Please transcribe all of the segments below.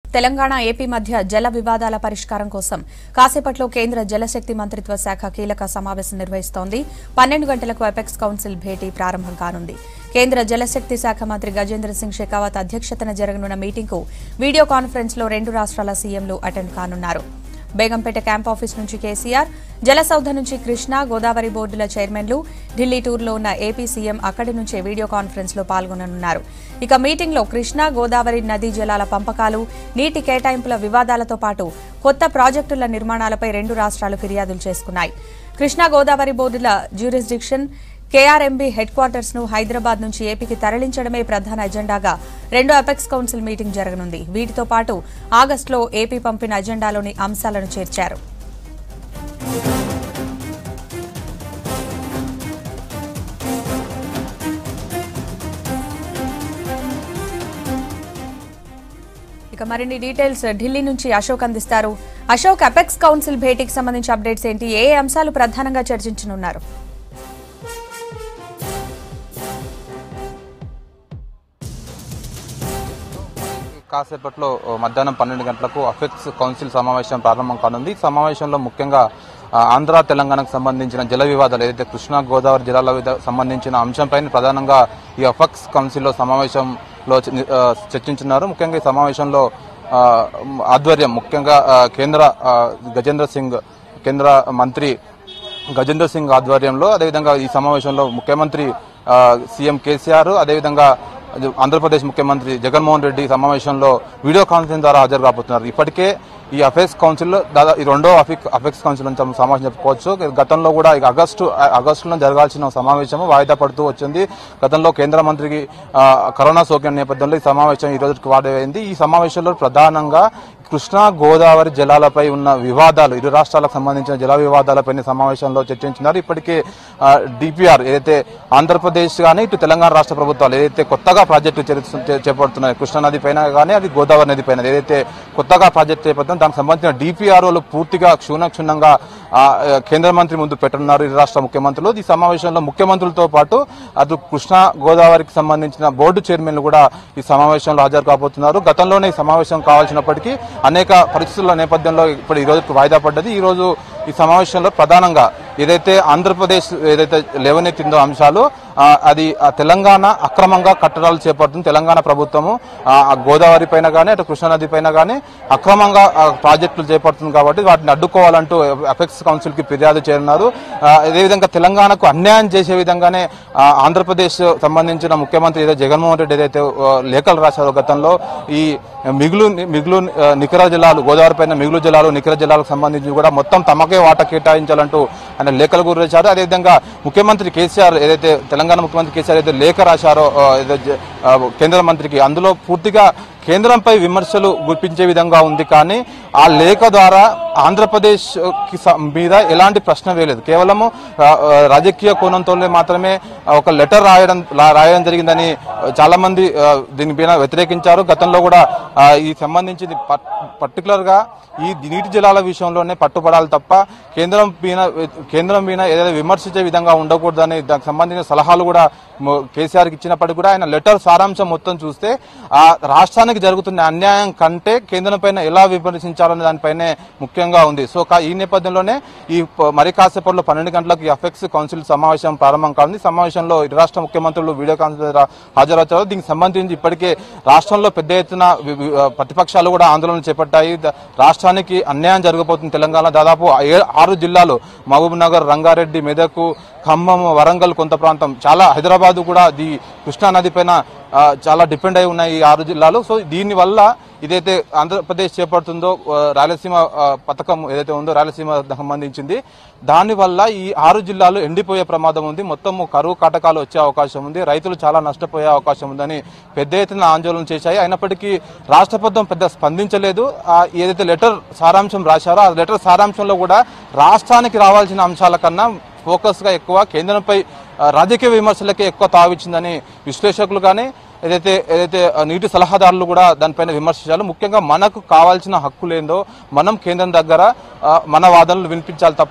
Telangana AP మధ్య జల వివాదాల పరిష్కారం కోసం కాసేపట్లో కేంద్ర జలశక్తి మంత్రిత్వ శాఖ కీలక సమావేశం నిర్వహిస్తోంది. 12 గంటలకు అపెక్స్ కౌన్సిల్ భేటీ ప్రారంభం కానుంది. కేంద్ర జలశక్తి శాఖ మంత్రి గజేంద్ర సింగ్ షెకావత్ అధ్యక్షతన జరగనున్న మీటింగ్కు వీడియో కాన్ఫరెన్స్ లో 2 రాష్ట్రాల సీఎంలు అటెండ్ కానున్నారు. బేగంపేట క్యాంప్ ఆఫీస్ నుంచి కేసీఆర్, జలసౌధ నుంచి కృష్ణా గోదావరి బోర్డుల చైర్మన్లు, ఢిల్లీ టూర్లో ఉన్న ఏపీ సీఎం అక్కడి నుంచే వీడియో కాన్ఫరెన్స్ లో పాల్గొననున్నారు. ఇక మీటింగ్ లో కృష్ణా గోదావరి నదీ జలాల పంపకాలు, నీటి కేటాయింపుల వివాదాలతో పాటు కొత్త ప్రాజెక్టుల నిర్మాణాలపై 2 రాష్ట్రాలు ఫిర్యాదులు చేసుకున్నాయి. కృష్ణా గోదావరి బోర్డుల జ్యూరిస్డిక్షన్ కేఆర్ఎంబీ హెడ్ క్వార్టర్స్ ను హైదరాబాద్ నుంచి ఏపీకి తరలించడమే ప్రధాన ఎజెండాగా 2 అపెక్స్ కౌన్సిల్ మీటింగ్ జరగనుంది. వీటితో పాటు ఆగస్టులో ఏపీ పంపిన అజెండాలోని అంశాలను చేర్చారు. ఇక మరిన్ని డీటెయిల్స్ ఢిల్లీ నుంచి అశోక్ అందిస్తారు. అశోక్, అపెక్స్ కౌన్సిల్ భేటీకి సంబంధించి అప్డేట్స్ ఏంటి? ఏ అంశాలు ప్రధానంగా చర్చించనున్నారు? కాసేపట్లో మధ్యాహ్నం 12 గంటలకు అపెక్స్ కౌన్సిల్ సమావేశం ప్రారంభం కానుంది. సమావేశంలో ముఖ్యంగా ఆంధ్ర తెలంగాణకు సంబంధించిన జల వివాదాలు ఏదైతే కృష్ణా గోదావరి జలాల సంబంధించిన అంశంపై ప్రధానంగా ఈ అపెక్స్ కౌన్సిల్లో సమావేశంలో చర్చించున్నారు. ముఖ్యంగా ఈ సమావేశంలో ఆధ్వర్యం ముఖ్యంగా కేంద్ర మంత్రి గజేంద్ర సింగ్ ఆధ్వర్యంలో, అదేవిధంగా ఈ సమావేశంలో ముఖ్యమంత్రి సీఎం కేసీఆర్, అదేవిధంగా ఆంధ్రప్రదేశ్ ముఖ్యమంత్రి జగన్మోహన్ రెడ్డి సమావేశంలో వీడియో కాన్ఫరెన్స్ ద్వారా హాజరు కాబోతున్నారు. ఇప్పటికే ఈ అపెక్స్ కౌన్సిల్ దాదాపు 2వ అపెక్స్ కౌన్సిల్ నుంచి సమావేశం చెప్పుకోవచ్చు. గతంలో కూడా ఆగస్టులో జరగాల్సిన సమావేశం వాయిదా పడుతూ వచ్చింది. గతంలో కేంద్ర మంత్రికి కరోనా సోకిన నేపథ్యంలో ఈ సమావేశం ఈ రోజుకి వాయిదా అయింది. ఈ సమావేశంలో ప్రధానంగా కృష్ణా గోదావరి జలాలపై ఉన్న వివాదాలు, 2 రాష్ట్రాలకు సంబంధించిన జల వివాదాలపై సమావేశంలో చర్చించినారు. ఇప్పటికే డిపిఆర్ ఏదైతే ఆంధ్రప్రదేశ్ కానీ ఇటు తెలంగాణ రాష్ట్ర ప్రభుత్వాలు ఏదైతే కొత్తగా ప్రాజెక్టు చేపడుతున్నాయి కృష్ణా నది పైన కానీ అది గోదావరి నది పైన ఏదైతే కొత్తగా ప్రాజెక్టు చేపడుతున్నారో దానికి సంబంధించిన డిపిఆర్ఓలు పూర్తిగా క్షుణ్ణంగా కేంద్ర మంత్రి ముందు పెట్టనున్నారు 2 రాష్ట్ర ముఖ్యమంత్రులు. ఈ సమావేశంలో ముఖ్యమంత్రులతో పాటు అటు కృష్ణా గోదావరికి సంబంధించిన బోర్డు చైర్మన్లు కూడా ఈ సమావేశంలో హాజరు కాబోతున్నారు. గతంలోనే ఈ సమావేశం కావాల్సినప్పటికీ అనేక పరిస్థితుల నేపథ్యంలో ఇప్పుడు ఈ రోజుకు వాయిదా పడ్డది. ఈ రోజు ఈ సమావేశంలో ప్రధానంగా ఏదైతే ఆంధ్రప్రదేశ్ ఏదైతే లేవనెత్తిందో అంశాలు, అది తెలంగాణ అక్రమంగా కట్టడాలు చేపడుతుంది. తెలంగాణ ప్రభుత్వము గోదావరి పైన కానీ అటు కృష్ణానది పైన కానీ అక్రమంగా ప్రాజెక్టులు చేపడుతుంది కాబట్టి వాటిని అడ్డుకోవాలంటూ అపెక్స్ కౌన్సిల్ కి ఫిర్యాదు చేరున్నారు. అదేవిధంగా తెలంగాణకు అన్యాయం చేసే విధంగానే ఆంధ్రప్రదేశ్ సంబంధించిన ముఖ్యమంత్రి ఏదైతే జగన్మోహన్ రెడ్డి ఏదైతే లేఖలు రాశారో గతంలో ఈ మిగులు నికర జలాలు గోదావరి పైన మిగులు జలాలు నికర జలాలకు సంబంధించి కూడా మొత్తం తమకే వాటా కేటాయించాలంటూ ఆయన లేఖలు గురి రాశారు. అదేవిధంగా ముఖ్యమంత్రి కేసీఆర్ ఏదైతే తెలంగాణ ముఖ్యమంత్రి కేసీఆర్ ఏదైతే లేఖ రాశారో కేంద్ర మంత్రికి, అందులో పూర్తిగా కేంద్రంపై విమర్శలు గుర్తించే విధంగా ఉంది. కానీ ఆ లేఖ ద్వారా ఆంధ్రప్రదేశ్ మీద ఎలాంటి ప్రశ్న వేయలేదు. కేవలము రాజకీయ కోణంతోనే మాత్రమే ఒక లెటర్ రాయడం జరిగిందని చాలా మంది దీనిపైన వ్యతిరేకించారు. గతంలో కూడా ఈ సంబంధించింది పర్టికులర్ గా ఈ నీటి జలాల విషయంలోనే పట్టుబడాలి తప్ప కేంద్రం మీద ఏదైతే విమర్శించే విధంగా ఉండకూడదని దానికి సంబంధించిన సలహాలు కూడా కేసీఆర్కి ఇచ్చినప్పటికీ కూడా ఆయన లెటర్ సారాంశం మొత్తం చూస్తే ఆ రాష్ట్రానికి జరుగుతున్న అన్యాయం కంటే కేంద్రం పైన ఎలా విమర్శించాలనే దానిపైనే ముఖ్యంగా ఉంది. సో ఈ నేపథ్యంలోనే ఈ మరి కాసేపట్లో 12 గంటలకు ఈ అపెక్స్ కౌన్సిల్ సమావేశం ప్రారంభం కానుంది. సమావేశంలో 2 రాష్ట్ర ముఖ్యమంత్రులు వీడియో కాన్ఫరెన్స్ హాజరవుతారు. దీనికి సంబంధించి ఇప్పటికే రాష్ట్రంలో పెద్ద ఎత్తున ప్రతిపక్షాలు కూడా ఆందోళన చేపట్టాయి. రాష్ట్రానికి అన్యాయం జరగబోతుంది. తెలంగాణ దాదాపు 6 జిల్లాలు మహబూబ్ నగర్, రంగారెడ్డి, మెదక్, ఖమ్మం, వరంగల్, కొంత ప్రాంతం, చాలా హైదరాబాద్ కూడా కృష్ణా నది పైన చాలా డిపెండ్ అయి ఉన్నాయి ఈ 6 జిల్లాలు. సో దీనివల్ల ఇదైతే ఆంధ్రప్రదేశ్ చేపడుతుందో రాయలసీమ పథకం ఏదైతే ఉందో రాయలసీమ సంబంధించింది, దానివల్ల ఈ 6 జిల్లాలు ఎండిపోయే ప్రమాదం ఉంది. మొత్తం కరువు కాటకాలు వచ్చే అవకాశం ఉంది. రైతులు చాలా నష్టపోయే అవకాశం ఉందని పెద్ద ఎత్తున ఆందోళన చేశాయి. అయినప్పటికీ రాష్ట్ర ప్రభుత్వం పెద్ద స్పందించలేదు. ఏదైతే లెటర్ సారాంశం రాశారో ఆ లెటర్ సారాంశంలో కూడా రాష్ట్రానికి రావాల్సిన అంశాల కన్నా ఫోకస్ గా ఎక్కువ కేంద్రంపై రాజకీయ విమర్శలకే ఎక్కువ తావిచ్చిందని విశ్లేషకులు కానీ ఏదైతే నీటి సలహాదారులు కూడా దానిపైన విమర్శించారు. ముఖ్యంగా మనకు కావాల్సిన హక్కులేందో మనం కేంద్రం దగ్గర మన వాదనలు వినిపించాలి తప్ప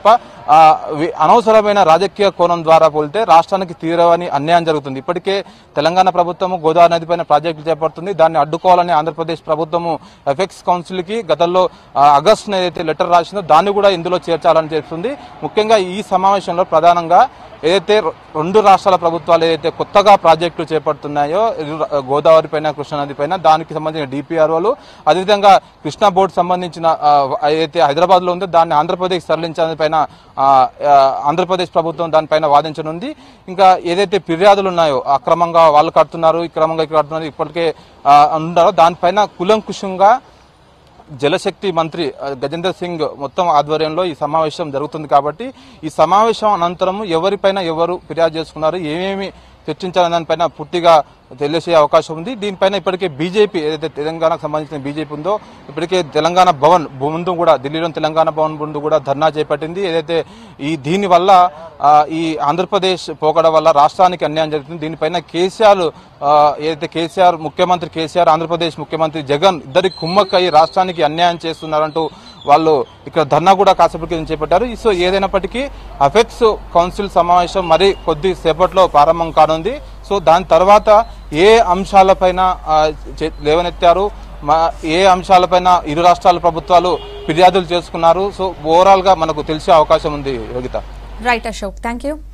అనవసరమైన రాజకీయ కోణం ద్వారా పోలితే రాష్ట్రానికి తీరవని అన్యాయం జరుగుతుంది. ఇప్పటికే తెలంగాణ ప్రభుత్వము గోదావరి నదిపైన ప్రాజెక్టులు చేపడుతుంది. దాన్ని అడ్డుకోవాలని ఆంధ్రప్రదేశ్ ప్రభుత్వము ఎఫెక్స్ కౌన్సిల్ కి గతంలో ఆగస్టును ఏదైతే లెటర్ రాసిందో దాన్ని కూడా ఇందులో చేర్చాలని చెప్తుంది. ముఖ్యంగా ఈ సమావేశంలో ప్రధానంగా ఏదైతే రెండు రాష్ట్రాల ప్రభుత్వాలు ఏదైతే కొత్తగా ప్రాజెక్టులు చేపడుతున్నాయో గోదావరి పైన కృష్ణానది పైన దానికి సంబంధించిన డిపిఆర్ఓలు, అదేవిధంగా కృష్ణా బోర్డు సంబంధించిన ఏదైతే హైదరాబాద్ లో ఉందో దాన్ని ఆంధ్రప్రదేశ్ తరలించడం పైన ఆంధ్రప్రదేశ్ ప్రభుత్వం దానిపైన వాదించనుంది. ఇంకా ఏదైతే ఫిర్యాదులు ఉన్నాయో అక్రమంగా వాళ్ళు కడుతున్నారు, ఇక్రమంగా ఇక్కడ కడుతున్నారు ఇప్పటికే ఉన్నారో దానిపైన కులంకుశంగా జలశక్తి మంత్రి గజేంద్ర సింగ్ మొత్తం ఆధ్వర్యంలో ఈ సమావేశం జరుగుతుంది. కాబట్టి ఈ సమావేశం అనంతరం ఎవరిపైన ఎవరు ఫిర్యాదు చేసుకున్నారు, ఏమేమి చర్చించాలనే దానిపైన పూర్తిగా తెలిసే అవకాశం ఉంది. దీనిపైన ఇప్పటికే బీజేపీ ఏదైతే తెలంగాణకు సంబంధించిన బీజేపీ ఉందో ఇప్పటికే తెలంగాణ భవన్ ముందు కూడా ఢిల్లీలోని తెలంగాణ భవన్ ముందు కూడా ధర్నా చేపట్టింది. ఏదైతే దీని వల్ల ఈ ఆంధ్రప్రదేశ్ పోకడ వల్ల రాష్ట్రానికి అన్యాయం జరుగుతుంది. దీనిపైన కేసీఆర్ ఏదైతే ముఖ్యమంత్రి కేసీఆర్ ఆంధ్రప్రదేశ్ ముఖ్యమంత్రి జగన్ ఇద్దరి కుమ్మక్కై రాష్ట్రానికి అన్యాయం చేస్తున్నారంటూ వాళ్ళు ఇక్కడ ధర్నా కూడా కాసేపటికి చేపట్టారు. సో ఏదైనప్పటికీ అఫెక్స్ కౌన్సిల్ సమావేశం మరి కొద్ది సేపట్లో ప్రారంభం కానుంది. సో దాని తర్వాత ఏ అంశాలపైన లేవనెత్తారు, ఏ అంశాలపైన ఇరు రాష్ట్రాల ప్రభుత్వాలు ఫిర్యాదులు చేసుకున్నారు, సో ఓవరాల్ గా మనకు తెలిసే అవకాశం ఉంది. Yogita. Right Ashok, thank you.